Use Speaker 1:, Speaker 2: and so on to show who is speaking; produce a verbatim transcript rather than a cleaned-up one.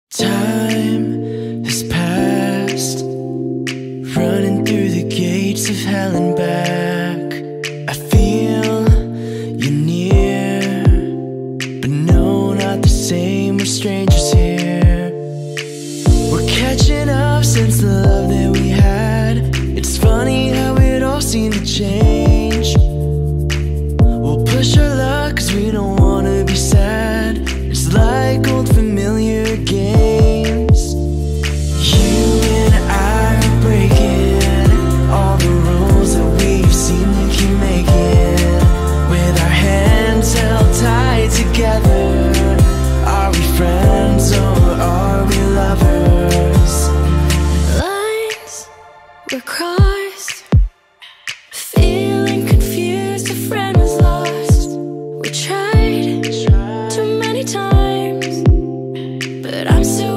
Speaker 1: Time has passed, running through the gates of hell and back. I feel you're near, but no, not the same. We're strangers here. We're catching up since the love that we had. It's funny how it all seemed to change. We'll push our luck cause we don't wanna be sad. It's like old familiar games. You and I are breaking all the rules that we've seen to keep making. With our hands held tight together, are we friends or are we lovers? Lines were crossed, feeling confused, a friend was lost. We tried too many times, but I'm so